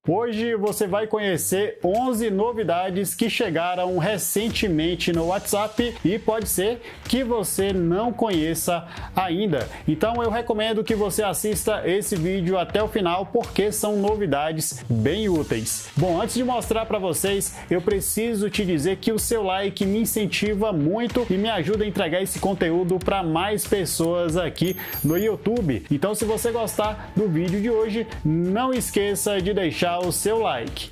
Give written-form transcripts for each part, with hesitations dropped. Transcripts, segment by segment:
Hoje você vai conhecer 11 novidades que chegaram recentemente no WhatsApp e pode ser que você não conheça ainda. Então eu recomendo que você assista esse vídeo até o final porque são novidades bem úteis. Bom, antes de mostrar para vocês, eu preciso te dizer que o seu like me incentiva muito e me ajuda a entregar esse conteúdo para mais pessoas aqui no YouTube. Então se você gostar do vídeo de hoje, não esqueça de deixar o seu like.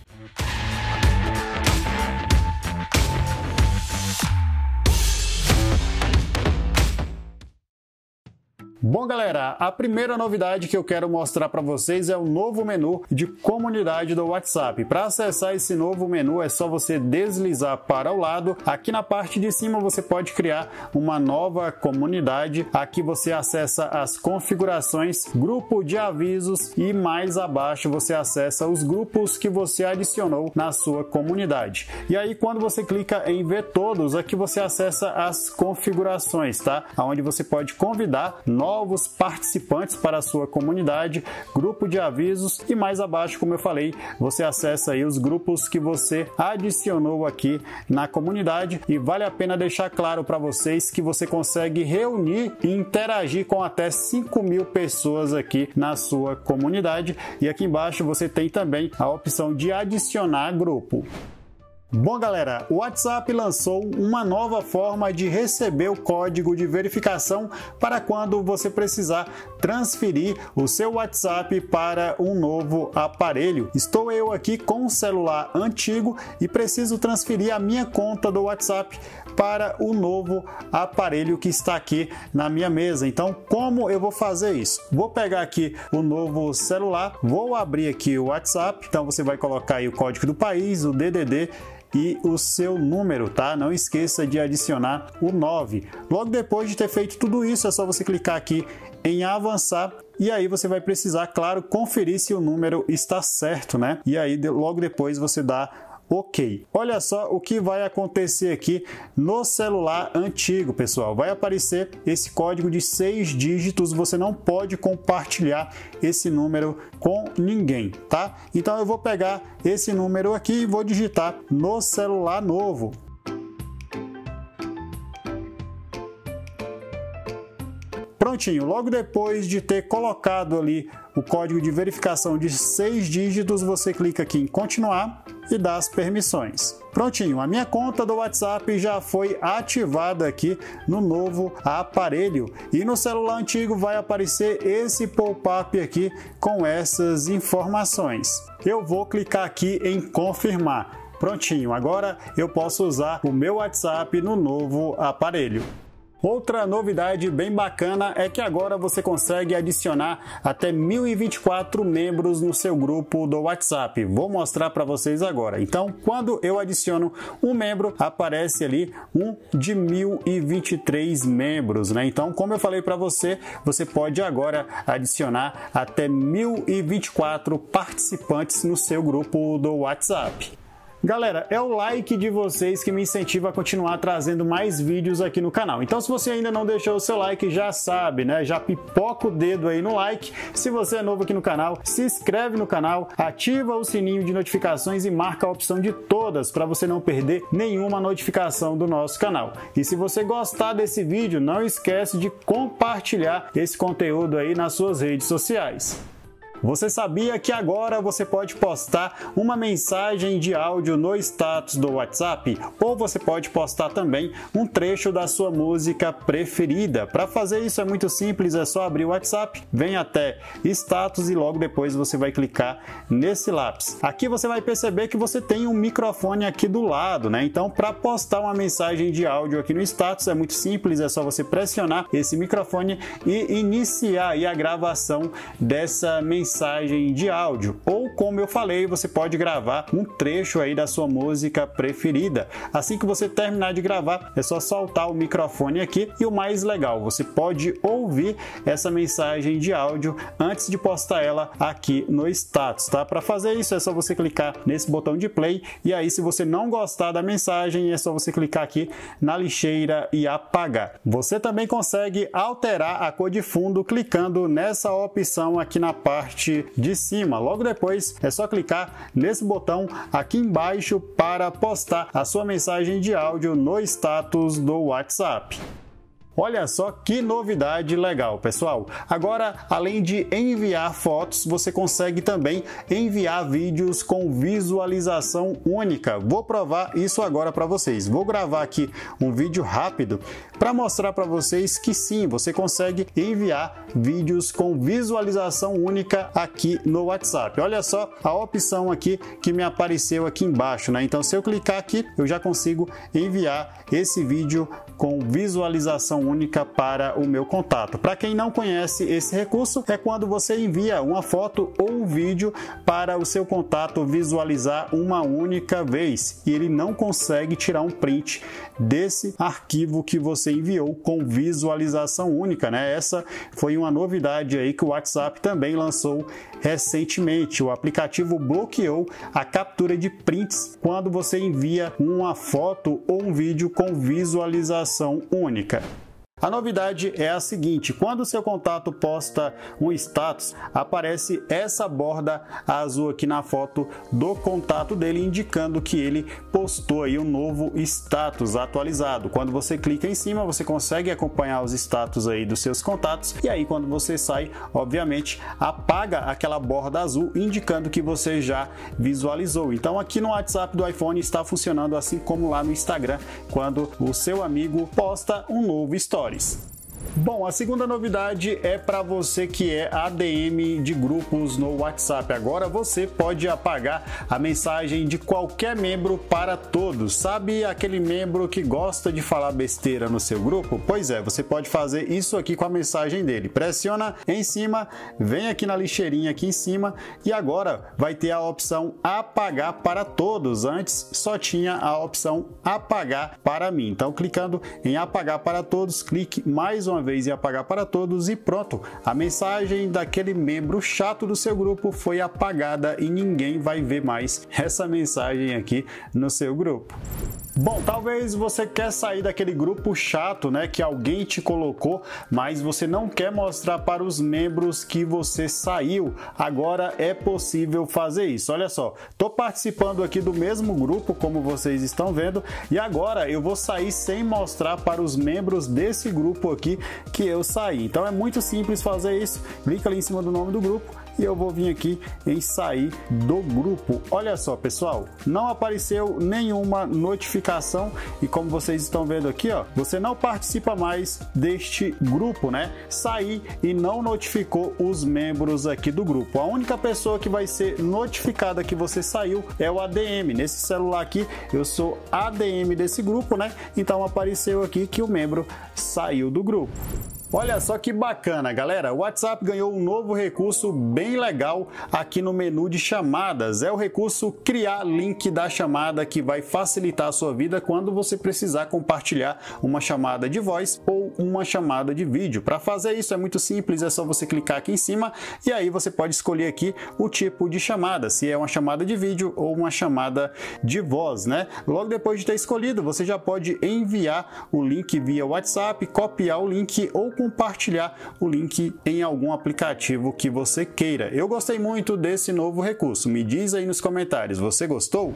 Bom, galera, a primeira novidade que eu quero mostrar para vocês é o novo menu de comunidade do WhatsApp. Para acessar esse novo menu é só você deslizar para o lado. Aqui na parte de cima você pode criar uma nova comunidade. Aqui você acessa as configurações, grupo de avisos e mais abaixo você acessa os grupos que você adicionou na sua comunidade. E aí quando você clica em ver todos, aqui você acessa as configurações, tá? Onde você pode convidar novos participantes para a sua comunidade, grupo de avisos e mais abaixo, como eu falei, você acessa aí os grupos que você adicionou aqui na comunidade e vale a pena deixar claro para vocês que você consegue reunir e interagir com até 5.000 pessoas aqui na sua comunidade e aqui embaixo você tem também a opção de adicionar grupo. Bom, galera, o WhatsApp lançou uma nova forma de receber o código de verificação para quando você precisar transferir o seu WhatsApp para um novo aparelho. Estou eu aqui com um celular antigo e preciso transferir a minha conta do WhatsApp para o novo aparelho que está aqui na minha mesa. Então, como eu vou fazer isso? Vou pegar aqui o novo celular, vou abrir aqui o WhatsApp, então você vai colocar aí o código do país, o DDD e o seu número, tá? Não esqueça de adicionar o 9. Logo depois de ter feito tudo isso, é só você clicar aqui em avançar e aí você vai precisar, claro, conferir se o número está certo, né? E aí logo depois você dá OK. Olha só o que vai acontecer aqui no celular antigo, pessoal. Vai aparecer esse código de 6 dígitos. Você não pode compartilhar esse número com ninguém, tá? Então eu vou pegar esse número aqui e vou digitar no celular novo. Prontinho, logo depois de ter colocado ali o código de verificação de 6 dígitos, você clica aqui em continuar e dá as permissões. Prontinho, a minha conta do WhatsApp já foi ativada aqui no novo aparelho e no celular antigo vai aparecer esse pop-up aqui com essas informações. Eu vou clicar aqui em confirmar. Prontinho, agora eu posso usar o meu WhatsApp no novo aparelho. Outra novidade bem bacana é que agora você consegue adicionar até 1024 membros no seu grupo do WhatsApp. Vou mostrar para vocês agora. Então, quando eu adiciono um membro, aparece ali um de 1023 membros, né? Então, como eu falei para você, você pode agora adicionar até 1024 participantes no seu grupo do WhatsApp. Galera, é o like de vocês que me incentiva a continuar trazendo mais vídeos aqui no canal. Então, se você ainda não deixou o seu like, já sabe, né? Já pipoca o dedo aí no like. Se você é novo aqui no canal, se inscreve no canal, ativa o sininho de notificações e marca a opção de todas para você não perder nenhuma notificação do nosso canal. E se você gostar desse vídeo, não esquece de compartilhar esse conteúdo aí nas suas redes sociais. Você sabia que agora você pode postar uma mensagem de áudio no status do WhatsApp? Ou você pode postar também um trecho da sua música preferida. Para fazer isso é muito simples, é só abrir o WhatsApp, vem até status e logo depois você vai clicar nesse lápis. Aqui você vai perceber que você tem um microfone aqui do lado, né? Então, para postar uma mensagem de áudio aqui no status é muito simples, é só você pressionar esse microfone e iniciar aí a gravação dessa mensagem de áudio, ou como eu falei, você pode gravar um trecho aí da sua música preferida. Assim que você terminar de gravar, é só soltar o microfone aqui e o mais legal, você pode ouvir essa mensagem de áudio antes de postar ela aqui no status, tá? Para fazer isso é só você clicar nesse botão de play e aí se você não gostar da mensagem é só você clicar aqui na lixeira e apagar. Você também consegue alterar a cor de fundo clicando nessa opção aqui na parte parte de cima. Logo depois é só clicar nesse botão aqui embaixo para postar a sua mensagem de áudio no status do WhatsApp. Olha só que novidade legal, pessoal! Agora, além de enviar fotos, você consegue também enviar vídeos com visualização única. Vou provar isso agora para vocês. Vou gravar aqui um vídeo rápido para mostrar para vocês que sim, você consegue enviar vídeos com visualização única aqui no WhatsApp. Olha só a opção aqui que me apareceu aqui embaixo, né? Então, se eu clicar aqui, eu já consigo enviar esse vídeo com visualização única para o meu contato. Para quem não conhece esse recurso, é quando você envia uma foto ou um vídeo para o seu contato visualizar uma única vez e ele não consegue tirar um print desse arquivo que você enviou com visualização única, né? Essa foi uma novidade aí que o WhatsApp também lançou recentemente. O aplicativo bloqueou a captura de prints quando você envia uma foto ou um vídeo com visualização única. A novidade é a seguinte: quando o seu contato posta um status, aparece essa borda azul aqui na foto do contato dele, indicando que ele postou aí um novo status atualizado. Quando você clica em cima, você consegue acompanhar os status aí dos seus contatos e aí quando você sai, obviamente, apaga aquela borda azul, indicando que você já visualizou. Então aqui no WhatsApp do iPhone está funcionando assim como lá no Instagram, quando o seu amigo posta um novo story. Bom, a segunda novidade é para você que é ADM de grupos no WhatsApp. Agora você pode apagar a mensagem de qualquer membro para todos. Sabe aquele membro que gosta de falar besteira no seu grupo? Pois é, você pode fazer isso aqui com a mensagem dele. Pressiona em cima, vem aqui na lixeirinha aqui em cima e agora vai ter a opção apagar para todos. Antes só tinha a opção apagar para mim. Então, clicando em apagar para todos, clique mais uma vez em apagar para todos e pronto, a mensagem daquele membro chato do seu grupo foi apagada e ninguém vai ver mais essa mensagem aqui no seu grupo. Bom, talvez você quer sair daquele grupo chato, né, que alguém te colocou, mas você não quer mostrar para os membros que você saiu. Agora é possível fazer isso. Olha só, estou participando aqui do mesmo grupo, como vocês estão vendo, e agora eu vou sair sem mostrar para os membros desse grupo aqui que eu saí. Então é muito simples fazer isso. Clica ali em cima do nome do grupo e eu vou vir aqui em sair do grupo. Olha só, pessoal, não apareceu nenhuma notificação e como vocês estão vendo aqui, ó, você não participa mais deste grupo, né? Sair e não notificou os membros aqui do grupo. A única pessoa que vai ser notificada que você saiu é o ADM. Nesse celular aqui, eu sou ADM desse grupo, né? Então apareceu aqui que o membro saiu do grupo. Olha só que bacana, galera! O WhatsApp ganhou um novo recurso bem legal aqui no menu de chamadas. É o recurso criar link da chamada, que vai facilitar a sua vida quando você precisar compartilhar uma chamada de voz ou uma chamada de vídeo. Para fazer isso é muito simples, é só você clicar aqui em cima e aí você pode escolher aqui o tipo de chamada, se é uma chamada de vídeo ou uma chamada de voz, né? Logo depois de ter escolhido, você já pode enviar o link via WhatsApp, copiar o link ou compartilhar o link em algum aplicativo que você queira. Eu gostei muito desse novo recurso. Me diz aí nos comentários, você gostou?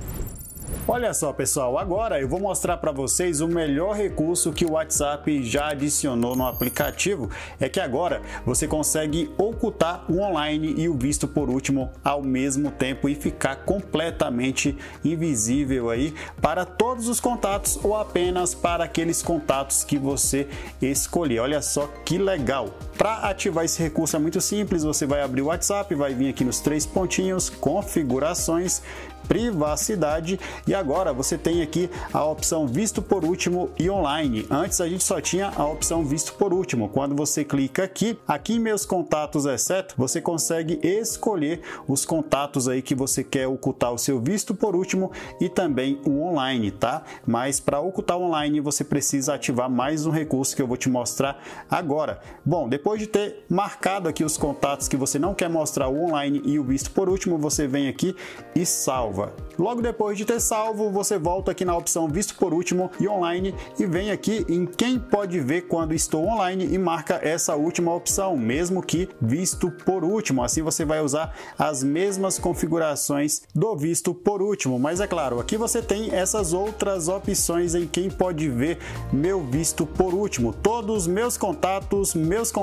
Olha só, pessoal, agora eu vou mostrar para vocês o melhor recurso que o WhatsApp já adicionou no aplicativo. É que agora você consegue ocultar o online e o visto por último ao mesmo tempo e ficar completamente invisível aí para todos os contatos ou apenas para aqueles contatos que você escolher. Olha só que legal! Para ativar esse recurso é muito simples, você vai abrir o WhatsApp, vai vir aqui nos 3 pontinhos, configurações, privacidade e agora você tem aqui a opção visto por último e online. Antes a gente só tinha a opção visto por último. Quando você clica aqui em meus contatos exceto, você consegue escolher os contatos aí que você quer ocultar o seu visto por último e também o online, tá? Mas para ocultar o online você precisa ativar mais um recurso que eu vou te mostrar agora. Bom, depois de ter marcado aqui os contatos que você não quer mostrar o online e o visto por último, você vem aqui e salva. Logo depois de ter salvo, você volta aqui na opção visto por último e online e vem aqui em quem pode ver quando estou online e marca essa última opção, mesmo que visto por último. Assim você vai usar as mesmas configurações do visto por último, mas é claro, aqui você tem essas outras opções em quem pode ver meu visto por último. Todos meus contatos,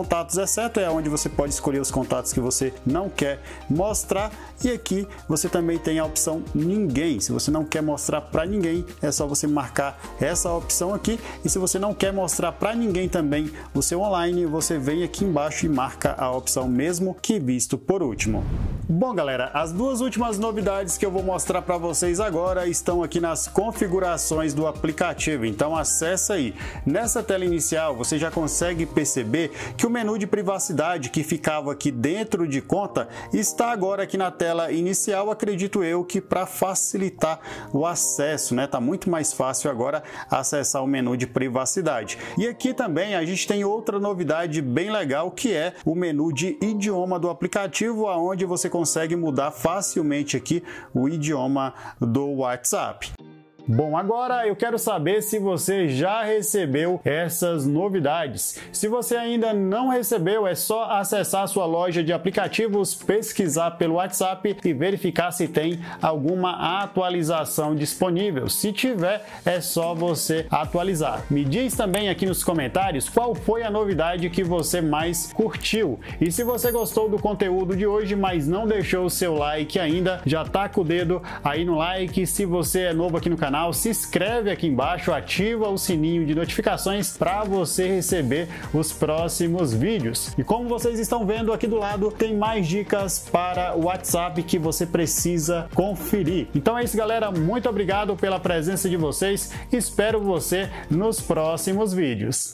exceto é onde você pode escolher os contatos que você não quer mostrar, e aqui você também tem a opção ninguém. Se você não quer mostrar para ninguém, é só você marcar essa opção aqui, e se você não quer mostrar para ninguém também o seu online, você vem aqui embaixo e marca a opção mesmo que visto por último. Bom galera, as duas últimas novidades que eu vou mostrar para vocês agora estão aqui nas configurações do aplicativo, então acessa aí. Nessa tela inicial você já consegue perceber que o menu de privacidade que ficava aqui dentro de conta está agora aqui na tela inicial, acredito eu que para facilitar o acesso, né? Tá muito mais fácil agora acessar o menu de privacidade. E aqui também a gente tem outra novidade bem legal, que é o menu de idioma do aplicativo, aonde você consegue mudar facilmente aqui o idioma do WhatsApp. Bom, agora eu quero saber se você já recebeu essas novidades. Se você ainda não recebeu, é só acessar a sua loja de aplicativos, pesquisar pelo WhatsApp e verificar se tem alguma atualização disponível. Se tiver, é só você atualizar. Me diz também aqui nos comentários qual foi a novidade que você mais curtiu. E se você gostou do conteúdo de hoje, mas não deixou o seu like ainda, já taca o dedo aí no like. Se você é novo aqui no canal, se inscreve aqui embaixo, ativa o sininho de notificações para você receber os próximos vídeos. E como vocês estão vendo aqui do lado, tem mais dicas para o WhatsApp que você precisa conferir. Então é isso, galera. Muito obrigado pela presença de vocês. Espero você nos próximos vídeos.